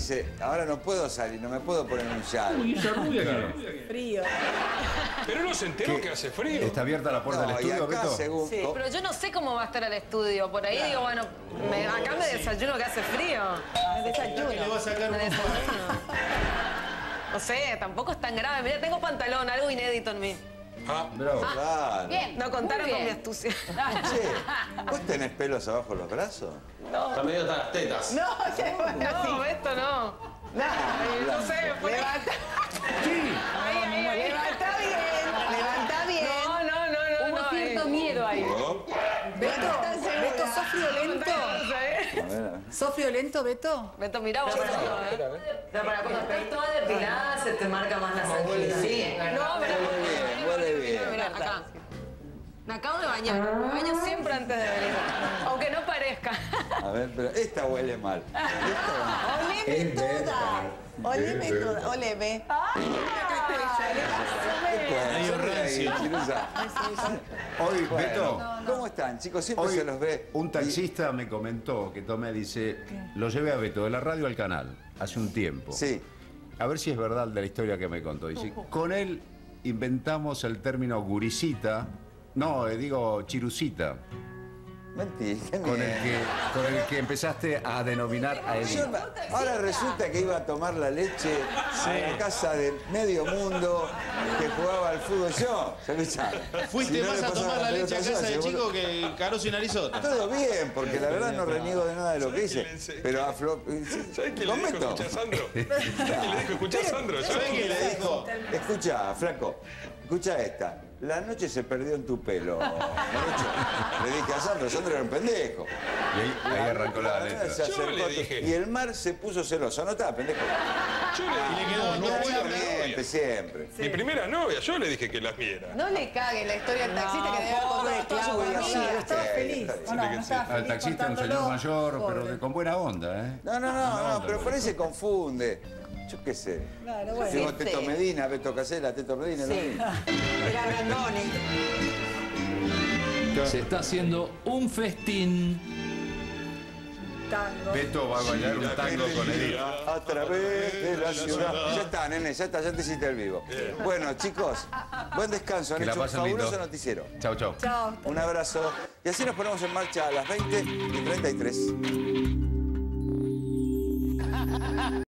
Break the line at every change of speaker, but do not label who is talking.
dice, ahora no puedo salir, no me puedo poner un chal.
Uy, esa rubia que...
Frío.
Pero no se enteró que hace frío.
¿Está abierta la puerta del estudio, Beto?
Según...
Sí.
Pero yo no sé cómo va a estar el estudio. Por ahí digo, bueno, acá me desayuno que hace frío.
Me desayuno.
Le va a sacar
Me
un
desayuno. No sé, tampoco es tan grave. Mira, tengo pantalón, algo inédito en mí.
Bravo.
Claro.
Bien. No contaron
Muy
con mi
bien.
astucia.
Che, ¿vos tenés pelos abajo los brazos?
Está medio hasta las tetas.
No, ya fue así.
No, esto no. No sé, por ahí.
Levanta.
Ahí.
Levanta bien. Levanta bien.
No.
Hubo cierto miedo ahí.
Beto, ¿sos violento?
A ver.
¿Sos violento, Beto?
Beto, mirá vos.
Pero para cuando estás toda depilada se te marca más la sangre. Sí,
No, pero...
Huele bien.
Mirá, acá. Me acabo de bañar. Me baño siempre antes de venir. Aunque no parezca.
A ver, pero esta huele mal.
Oleme toda. Oleme toda. Oleme.
Medio rancio.
Hoy, Beto,
¿Cómo están, chicos? Siempre
hoy
se los ve.
un taxista me comentó que tomé, dice, lo llevé a Beto de la radio al canal hace un tiempo.
Sí.
A ver si es verdad de la historia que me contó. Dice, con él inventamos el término gurisita, no, digo chirucita,
Mentira.
con el que empezaste a denominar a Edith.
Ahora resulta que iba a tomar la leche a la casa de medio mundo que jugaba al fútbol. Yo, ¿se escucha?
Fuiste
Si no
más
le
a
pasaba
tomar la leche a
pelota
casa
yo,
de
seguro-
chico que Caroso y Narizota.
Todo bien, porque la verdad no reniego de nada de lo que hice. Pero a Flo...
¿Sabés qué le dijo?
Comento.
Escuchá, Sandro. ¿Sabés qué le dijo? Escuchá, Sandro.
¿Sabés qué le dijo?
Escucha, flaco, escucha esta. La noche se perdió en tu pelo. Marucho. Le dije a Sandro, Sandro era un pendejo.
Y ahí arrancó la letra.
Se acercó
Yo le dije.
y el mar se puso celoso. No estaba, pendejo.
Yo le dije,
quedó, no
no
fue la
Miente siempre.
Mi primera novia, yo le dije que las viera.
No le cague la historia del taxista que debe haber contado toda su vida.
Claudia, estaba feliz. No, no estaba
Al
feliz
taxista un señor
contándolo.
mayor, pero
Pobre.
con buena onda, ¿eh?
No, pero por ahí se confunde. Yo qué sé.
Claro, bueno.
Digo Teto Medina, Beto Casella, Teto Medina, lo mismo.
Era Randone.
Se está haciendo un festín.
Tango.
Beto va a bailar un tango con Edith.
A través de la ciudad. Ya está, nene, ya está, ya te hiciste el vivo. Bueno, chicos, buen descanso. Han
Que la
hecho un
pasen lindo.
fabuloso noticiero.
Chau, chau.
Chao.
Un abrazo. Y así nos ponemos en marcha a las 20:33.